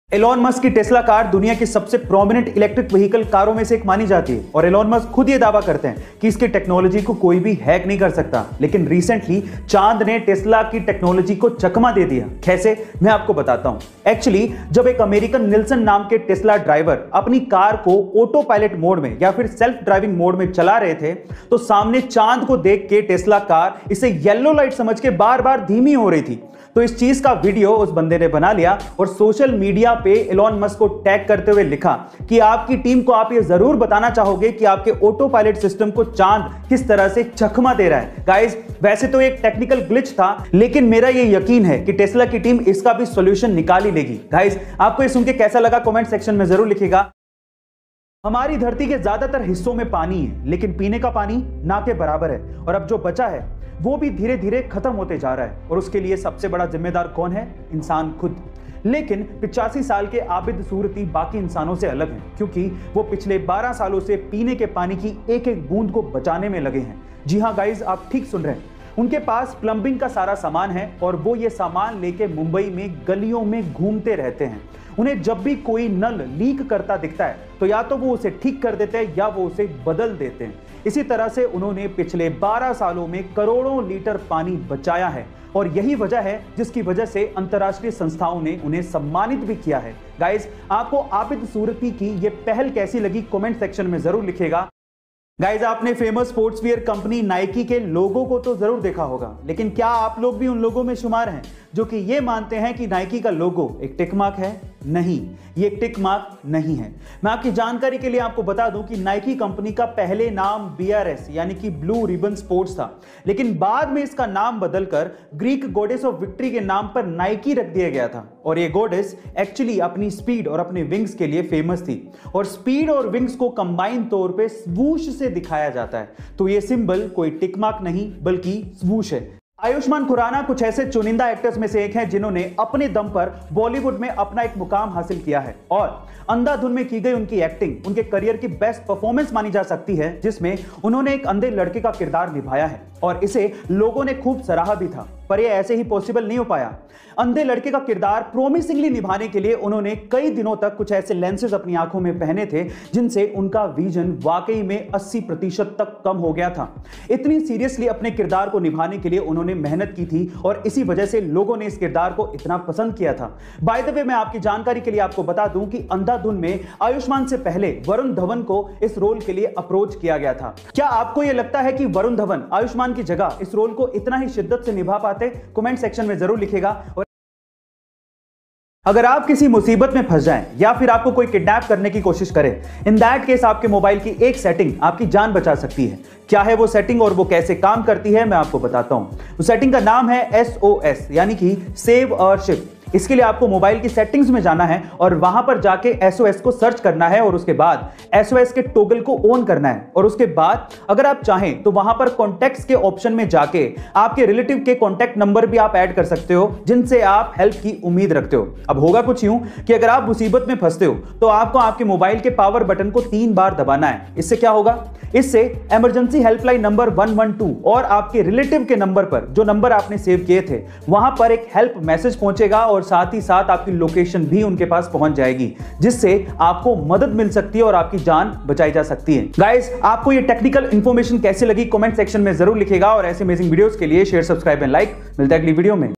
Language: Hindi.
एलोन मस्क की टेस्ला कार दुनिया की सबसे प्रोमिनेंट इलेक्ट्रिक व्हीकल कारों में से एक मानी जाती है और एलोन मस्क खुद ये दावा करते हैं कि इसकी टेक्नोलॉजी को कोई भी हैक नहीं कर सकता। लेकिन रिसेंटली चांद ने टेस्ला की टेक्नोलॉजी को चकमा दे दिया। कैसे, मैं आपको बताता हूं। एक्चुअली जब एक अमेरिकन निल्सन नाम के टेस्ला ड्राइवर अपनी कार को ऑटो पायलट मोड में या फिर सेल्फ ड्राइविंग मोड में चला रहे थे तो सामने चांद को देख के टेस्ला कार इसे येलो लाइट समझ के बार बार धीमी हो रही थी। तो इस चीज का वीडियो उस बंदे ने बना लिया और सोशल मीडिया पे एलोन मस्क को टैग करते हुए लिखा कि आपकी टीम को आप ये जरूर बताना चाहोगे कि आपके ऑटो पायलट सिस्टम को चांद किस तरह से चकमा दे रहा है। गाइस, वैसे तो एक टेक्निकल ग्लिच था, लेकिन मेरा ये यकीन है कि टेस्ला की टीम इसका भी सॉल्यूशन निकाल ही लेगी। गाइस, आपको ये सुन के कैसा लगा कमेंट सेक्शन में जरूर लिखिएगा। हमारी धरती के ज्यादातर हिस्सों में पानी है, लेकिन पीने का पानी ना के बराबर है और अब जो बचा है वो भी धीरे धीरे खत्म होते जा रहा है और उसके लिए सबसे बड़ा जिम्मेदार कौन है? इंसान खुद। लेकिन 85 साल के आबिद सूरती बाकी इंसानों से अलग हैं, क्योंकि वो पिछले 12 सालों से पीने के पानी की एक एक बूंद को बचाने में लगे हैं। जी हाँ गाइज, आप ठीक सुन रहे हैं। उनके पास प्लम्बिंग का सारा सामान है और वो ये सामान लेके मुंबई में गलियों में घूमते रहते हैं। उन्हें जब भी कोई नल लीक करता दिखता है तो या तो वो उसे ठीक कर देते हैं या वो उसे बदल देते हैं। इसी तरह से उन्होंने पिछले 12 सालों में करोड़ों लीटर पानी बचाया है और यही वजह है जिसकी वजह से अंतर्राष्ट्रीय संस्थाओं ने उन्हें सम्मानित भी किया है। गाइस, आपको आबिद सूरती की ये पहल कैसी लगी कमेंट सेक्शन में जरूर लिखिएगा। गाइज, आपने famous sportswear company Nike के लोगों को तो जरूर देखा होगा, लेकिन क्या आप लोग भी उन लोगों में शुमार हैं जो कि ये मानते हैं कि नाइकी का लोगो एक टिक मार्क है? नहीं, ये एक टिक मार्क नहीं है। मैं आपकी जानकारी के लिए आपको बता दूं कि नाइकी कंपनी का पहले नाम BRS यानी कि ब्लू रिबन स्पोर्ट्स था, लेकिन बाद में इसका नाम बदलकर ग्रीक गॉडेस ऑफ विक्ट्री के नाम पर नाइकी रख दिया गया था। और ये गॉडेस एक्चुअली अपनी स्पीड और अपने विंग्स के लिए फेमस थी और स्पीड और विंग्स को कंबाइन तौर पे स्वूश से दिखाया जाता है। तो ये सिंबल कोई टिक मार्क नहीं बल्कि स्वूश है। आयुष्मान खुराना कुछ ऐसे चुनिंदा एक्टर्स में से एक हैं जिन्होंने अपने दम पर बॉलीवुड में अपना एक मुकाम हासिल किया है और अंधाधुन में की गई उनकी एक्टिंग उनके करियर की बेस्ट परफॉर्मेंस मानी जा सकती है, जिसमें उन्होंने एक अंधे लड़के का किरदार निभाया है और इसे लोगों ने खूब सराहा भी था। पर यह ऐसे ही पॉसिबल नहीं हो पाया। अंधे लड़के का किरदार प्रोमिसिंगली निभाने के लिए उन्होंने कई दिनों तक कुछ ऐसे लेंसेज अपनी आंखों में पहने थे जिनसे उनका विजन वाकई में 80% तक कम हो गया था। इतनी सीरियसली अपने किरदार को निभाने के लिए उन्होंने मेहनत की थी और इसी वजह से लोगों ने इस किरदार को इतना पसंद किया था। बाय द वे, मैं आपकी जानकारी के लिए आपको बता दूं कि अंधाधुन में आयुष्मान से पहले वरुण धवन को इस रोल के लिए अप्रोच किया गया था। क्या आपको यह लगता है कि वरुण धवन आयुष्मान की जगह इस रोल को इतना ही शिद्दत से निभा पाते? कमेंट सेक्शन में जरूर लिखिएगा। और अगर आप किसी मुसीबत में फंस जाएं या फिर आपको कोई किडनैप करने की कोशिश करे, इन दैट केस आपके मोबाइल की एक सेटिंग आपकी जान बचा सकती है। क्या है वो सेटिंग और वो कैसे काम करती है, मैं आपको बताता हूं। उस सेटिंग का नाम है SOS यानी कि सेव अ शिप। इसके लिए आपको मोबाइल की सेटिंग्स में जाना है और वहां पर जाके SOS को सर्च करना है और उसके बाद SOS के टॉगल को ऑन करना है और उसके बाद अगर आप चाहें तो वहां पर कॉन्टैक्ट्स के ऑप्शन में जाके आपके रिलेटिव के कॉन्टैक्ट नंबर भी आप ऐड कर सकते हो जिनसे आप हेल्प की उम्मीद रखते हो। अब होगा कुछ यूं कि अगर आप मुसीबत में फंसते हो तो आपको आपके मोबाइल के पावर बटन को 3 बार दबाना है। इससे क्या होगा? इससे इमरजेंसी हेल्पलाइन नंबर 112 और आपके रिलेटिव के नंबर पर, जो नंबर आपने सेव किए थे, वहां पर एक हेल्प मैसेज पहुंचेगा और साथ ही साथ आपकी लोकेशन भी उनके पास पहुंच जाएगी, जिससे आपको मदद मिल सकती है और आपकी जान बचाई जा सकती है। गाइस, आपको ये टेक्निकल इंफॉर्मेशन कैसी लगी कमेंट सेक्शन में जरूर लिखिएगा और ऐसे अमेजिंग वीडियोस के लिए शेयर, सब्सक्राइब एंड लाइक। मिलता है अगली वीडियो में।